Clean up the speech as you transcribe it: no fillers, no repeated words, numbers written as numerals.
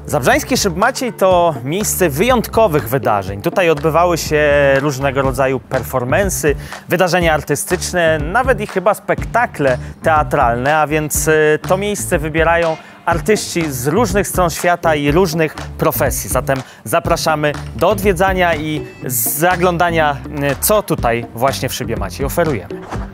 Zabrzański Szyb Maciej to miejsce wyjątkowych wydarzeń. Tutaj odbywały się różnego rodzaju performance'y, wydarzenia artystyczne, nawet i chyba spektakle teatralne, a więc to miejsce wybierają artyści z różnych stron świata i różnych profesji. Zatem zapraszamy do odwiedzania i zaglądania, co tutaj właśnie w Szybie Maciej oferujemy.